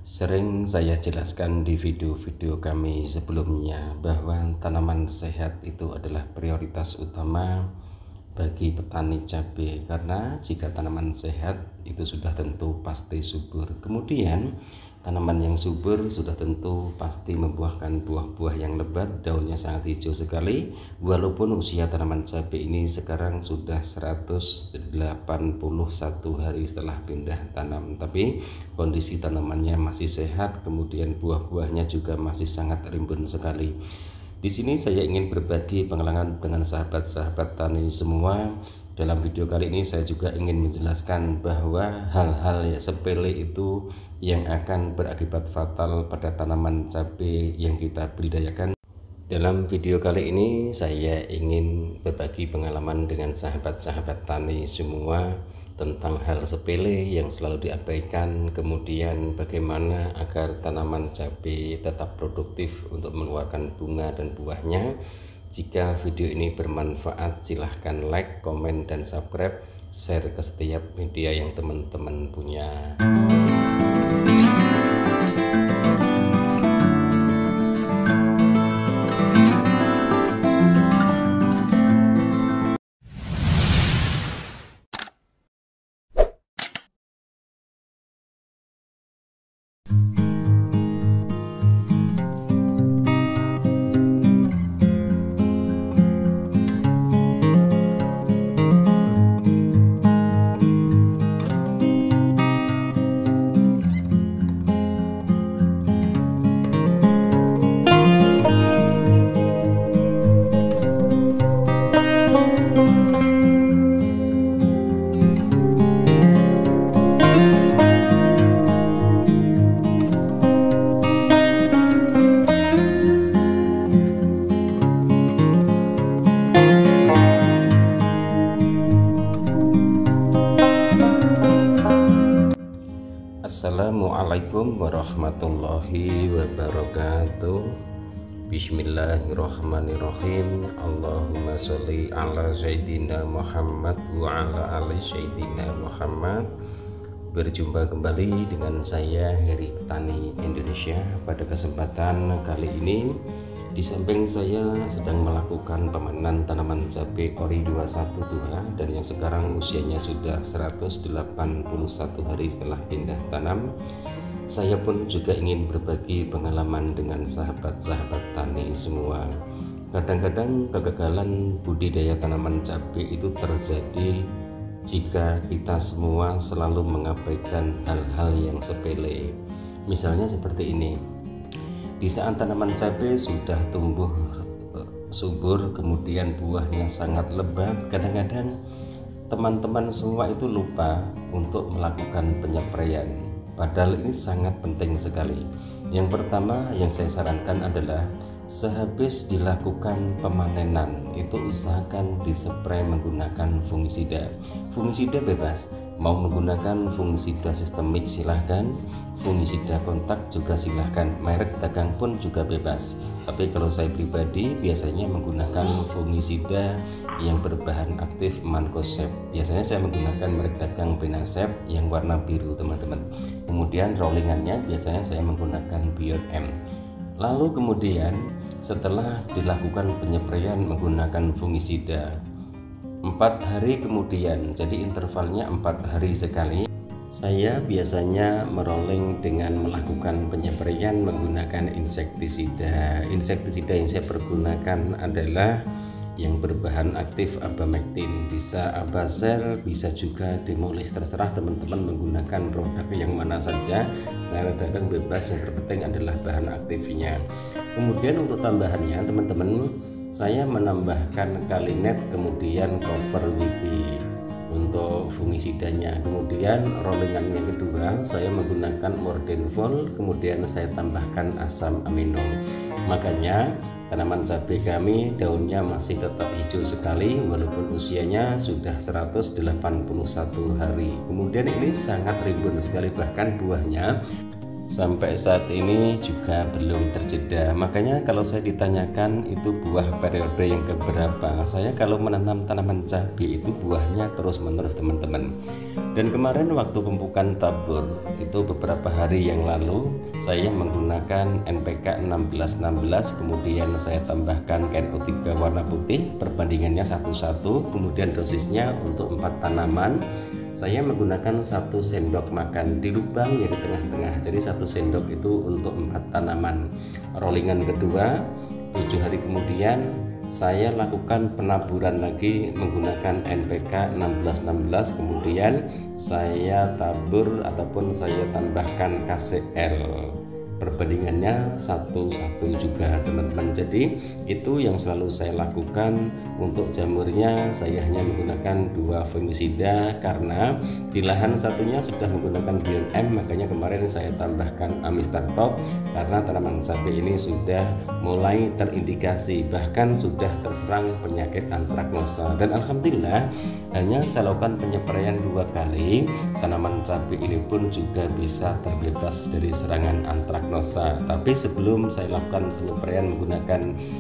Sering saya jelaskan di video-video kami sebelumnya bahwa tanaman sehat itu adalah prioritas utama bagi petani cabai, karena jika tanaman sehat itu sudah tentu pasti subur. Kemudian tanaman yang subur sudah tentu pasti membuahkan buah-buah yang lebat, daunnya sangat hijau sekali. Walaupun usia tanaman cabai ini sekarang sudah 181 hari setelah pindah tanam, tapi kondisi tanamannya masih sehat, kemudian buah-buahnya juga masih sangat rimbun sekali. Di sini saya ingin berbagi pengalaman dengan sahabat-sahabat tani semua. Dalam video kali ini saya juga ingin menjelaskan bahwa hal-hal yang sepele itu yang akan berakibat fatal pada tanaman cabai yang kita budidayakan. Dalam video kali ini saya ingin berbagi pengalaman dengan sahabat-sahabat tani semua tentang hal sepele yang selalu diabaikan, kemudian bagaimana agar tanaman cabai tetap produktif untuk mengeluarkan bunga dan buahnya. Jika video ini bermanfaat, silahkan like, komen, dan subscribe, share ke setiap media yang teman-teman punya. Assalamualaikum warahmatullahi wabarakatuh. Bismillahirrahmanirrahim. Allahumma sholli ala Sayyidina Muhammad wa ala ali Sayyidina Muhammad. Berjumpa kembali dengan saya Heri Petani Indonesia. Pada kesempatan kali ini, di samping saya sedang melakukan pemanenan tanaman cabai ori 212 dan yang sekarang usianya sudah 181 hari setelah pindah tanam, saya pun juga ingin berbagi pengalaman dengan sahabat-sahabat tani semua. Kadang-kadang kegagalan budidaya tanaman cabai itu terjadi jika kita semua selalu mengabaikan hal-hal yang sepele. Misalnya seperti ini. Di saat tanaman cabai sudah tumbuh subur, kemudian buahnya sangat lebat, kadang-kadang teman-teman semua itu lupa untuk melakukan penyapraian. Padahal ini sangat penting sekali. Yang pertama yang saya sarankan adalah sehabis dilakukan pemanenan itu usahakan dispray menggunakan fungisida. Fungisida bebas, mau menggunakan fungisida sistemik silahkan, fungisida kontak juga silahkan, merek dagang pun juga bebas. Tapi kalau saya pribadi biasanya menggunakan fungisida yang berbahan aktif Mancozeb. Biasanya saya menggunakan merek dagang Benasep yang warna biru teman-teman. Kemudian rollingannya biasanya saya menggunakan Beyond M. Lalu kemudian setelah dilakukan penyapraian menggunakan fungisida 4 hari kemudian, jadi intervalnya 4 hari sekali, saya biasanya merolling dengan melakukan penyapraian menggunakan insektisida. Insektisida yang saya pergunakan adalah yang berbahan aktif abamectin, bisa abazel, bisa juga demolis, terserah teman-teman menggunakan produk yang mana saja, merek dagang bebas, yang terpenting adalah bahan aktifnya. Kemudian untuk tambahannya teman-teman, saya menambahkan kalinet, kemudian cover WP untuk fungisidanya. Kemudian rollingan yang kedua saya menggunakan Mordenvol, kemudian saya tambahkan asam amino. Makanya tanaman cabai kami daunnya masih tetap hijau sekali walaupun usianya sudah 181 hari. Kemudian ini sangat rimbun sekali, bahkan buahnya sampai saat ini juga belum terjeda. Makanya kalau saya ditanyakan itu buah periode yang keberapa, saya kalau menanam tanaman cabai itu buahnya terus menerus teman-teman. Dan kemarin waktu pembukaan tabur itu beberapa hari yang lalu saya menggunakan NPK 1616, kemudian saya tambahkan KNO3 warna putih, perbandingannya 1:1, kemudian dosisnya untuk 4 tanaman saya menggunakan 1 sendok makan di lubang yang di tengah-tengah. Jadi 1 sendok itu untuk 4 tanaman. Rollingan kedua 7 hari kemudian saya lakukan penaburan lagi menggunakan NPK 1616, kemudian saya tabur ataupun saya tambahkan KCL, perbandingannya 1:1 juga teman-teman. Jadi itu yang selalu saya lakukan. Untuk jamurnya saya hanya menggunakan 2 fungisida karena di lahan satunya sudah menggunakan Beyond M, makanya kemarin saya tambahkan Amistar Top karena tanaman cabai ini sudah mulai terindikasi bahkan sudah terserang penyakit antraknosa. Dan alhamdulillah hanya saya lakukan penyepraian 2 kali, tanaman cabai ini pun juga bisa terbebas dari serangan antraknosa. Tapi sebelum saya lakukan penyepraian menggunakan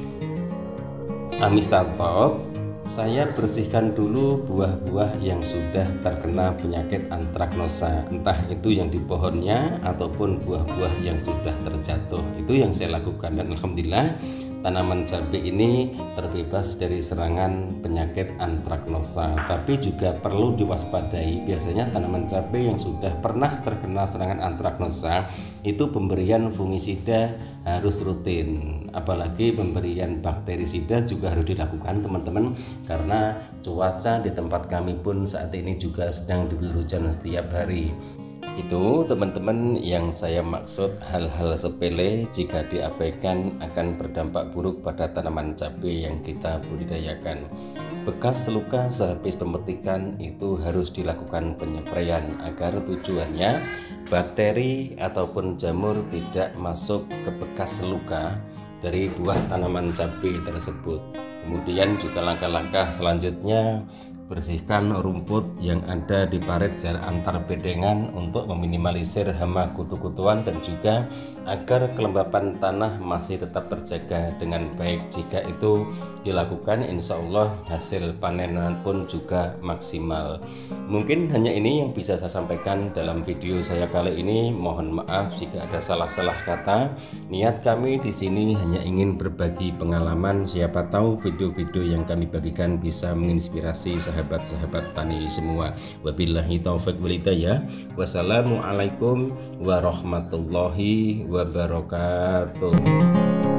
Amistar Top, saya bersihkan dulu buah-buah yang sudah terkena penyakit antraknosa, entah itu yang di pohonnya ataupun buah-buah yang sudah terjatuh. Itu yang saya lakukan dan alhamdulillah tanaman cabai ini terbebas dari serangan penyakit antraknosa. Tapi juga perlu diwaspadai, biasanya tanaman cabai yang sudah pernah terkena serangan antraknosa itu pemberian fungisida harus rutin, apalagi pemberian bakterisida juga harus dilakukan teman-teman, karena cuaca di tempat kami pun saat ini juga sedang diguyur hujan setiap hari. Itu teman-teman yang saya maksud, hal-hal sepele jika diabaikan akan berdampak buruk pada tanaman cabai yang kita budidayakan. Bekas luka sehabis pemetikan itu harus dilakukan penyepraian agar tujuannya bakteri ataupun jamur tidak masuk ke bekas luka dari buah tanaman cabai tersebut. Kemudian juga langkah-langkah selanjutnya, bersihkan rumput yang ada di parit jarak antar bedengan untuk meminimalisir hama kutu-kutuan dan juga agar kelembapan tanah masih tetap terjaga dengan baik. Jika itu dilakukan, insya Allah hasil panenan pun juga maksimal. Mungkin hanya ini yang bisa saya sampaikan dalam video saya kali ini. Mohon maaf jika ada salah-salah kata. Niat kami di sini hanya ingin berbagi pengalaman. Siapa tahu video-video yang kami bagikan bisa menginspirasi sahabat-sahabat tani semua. Wabillahi taufik wal hidayah. Wassalamualaikum warahmatullahi wabarakatuh.